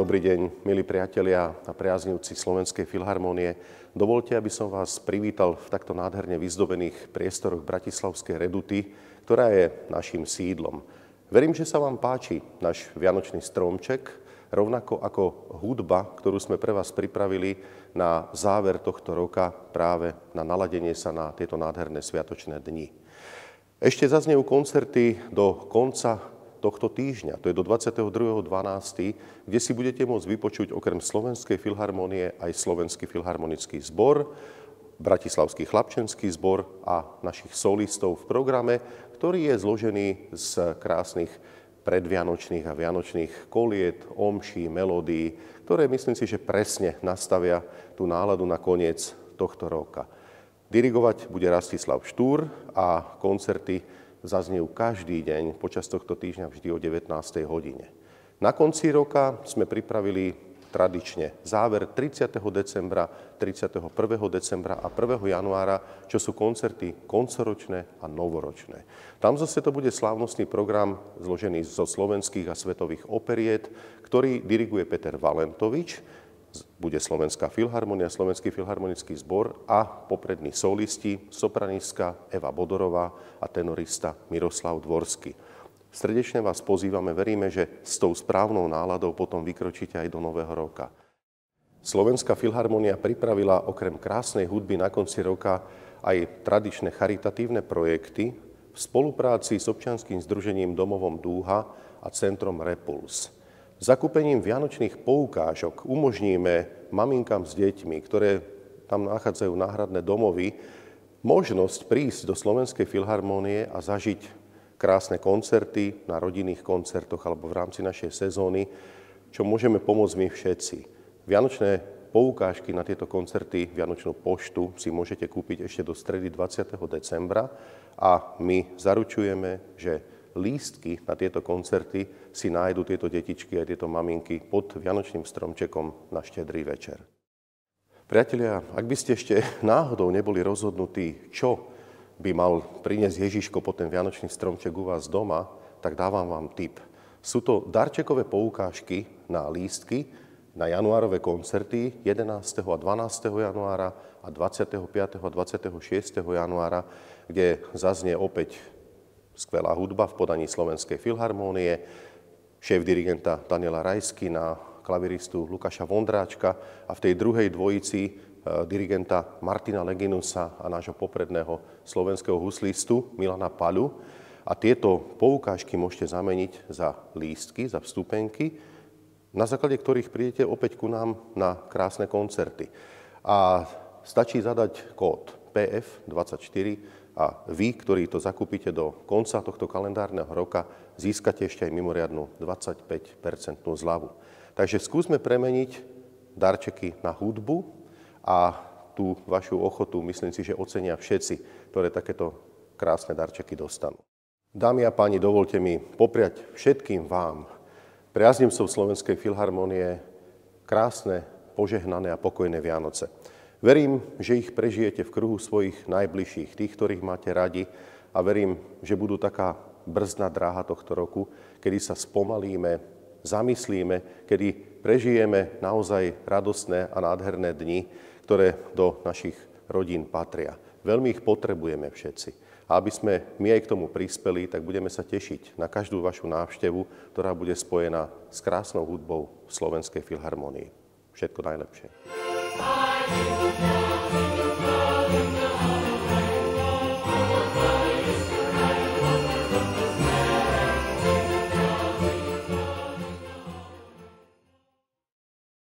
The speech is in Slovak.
Dobrý deň, milí priatelia a priaznivci Slovenskej filharmónie. Dovolte, aby som vás privítal v takto nádherne vyzdobených priestoroch Bratislavskej Reduty, ktorá je naším sídlom. Verím, že sa vám páči náš vianočný stromček, rovnako ako hudba, ktorú sme pre vás pripravili na záver tohto roka práve na naladenie sa na tieto nádherné sviatočné dni. Ešte zaznejú koncerty do konca tohto týždňa, to je do 22.12., kde si budete môcť vypočuť okrem Slovenskej filharmónie aj Slovenský filharmonický zbor, Bratislavský chlapčenský zbor a našich solistov v programe, ktorý je zložený z krásnych predvianočných a vianočných koliet, omší, melódií, ktoré myslím si, že presne nastavia tú náladu na koniec tohto roka. Dirigovať bude Rastislav Štúr a koncerty zaznejú každý deň počas tohto týždňa vždy o 19. hodine. Na konci roka sme pripravili tradične záver 30. decembra, 31. decembra a 1. januára, čo sú koncerty koncoročné a novoročné. Tam zase to bude slávnostný program zložený zo slovenských a svetových operiet, ktorý diriguje Peter Valentovič. Bude Slovenská filharmónia, Slovenský filharmonický zbor a poprední solisti, sopranistka Eva Bodorová a tenorista Miroslav Dvorský. Srdečne vás pozývame, veríme, že s tou správnou náladou potom vykročíte aj do nového roka. Slovenská filharmónia pripravila okrem krásnej hudby na konci roka aj tradičné charitatívne projekty v spolupráci s občianskym združením Domovom Dúha a Centrom Repuls. Zakúpením vianočných poukážok umožníme maminkám s deťmi, ktoré tam nachádzajú náhradné domovy, možnosť prísť do Slovenskej filharmónie a zažiť krásne koncerty na rodinných koncertoch alebo v rámci našej sezóny, čo môžeme pomôcť my všetci. Vianočné poukážky na tieto koncerty, vianočnú poštu si môžete kúpiť ešte do stredy 20. decembra a my zaručujeme, že lístky na tieto koncerty si nájdu tieto detičky a tieto maminky pod vianočným stromčekom na Štedrý večer. Priatelia, ak by ste ešte náhodou neboli rozhodnutí, čo by mal priniesť Ježiško pod ten vianočný stromček u vás doma, tak dávam vám tip. Sú to darčekové poukážky na lístky na januárové koncerty 11. a 12. januára a 25. a 26. januára, kde zaznie opäť skvelá hudba v podaní Slovenskej filharmónie, šéf dirigenta Daniela Rajskina, klaviristu Lukáša Vondráčka a v tej druhej dvojici dirigenta Martina Leginusa a nášho popredného slovenského huslistu Milana Paľu. A tieto poukážky môžete zameniť za lístky, za vstupenky, na základe ktorých prídete opäť ku nám na krásne koncerty. A stačí zadať kód PF24 a vy, ktorí to zakúpite do konca tohto kalendárneho roka, získate ešte aj mimoriadnu 25% zľavu. Takže skúsme premeniť darčeky na hudbu a tú vašu ochotu, myslím si, že ocenia všetci, ktoré takéto krásne darčeky dostanú. Dámy a páni, dovolte mi popriať všetkým vám, priaznivcov Slovenskej filharmónie, krásne, požehnané a pokojné Vianoce. Verím, že ich prežijete v kruhu svojich najbližších, tých, ktorých máte radi, a verím, že budú taká brzdná dráha tohto roku, kedy sa spomalíme, zamyslíme, kedy prežijeme naozaj radostné a nádherné dni, ktoré do našich rodín patria. Veľmi ich potrebujeme všetci. A aby sme my aj k tomu prispeli, tak budeme sa tešiť na každú vašu návštevu, ktorá bude spojená s krásnou hudbou v Slovenskej filharmónii. Všetko najlepšie.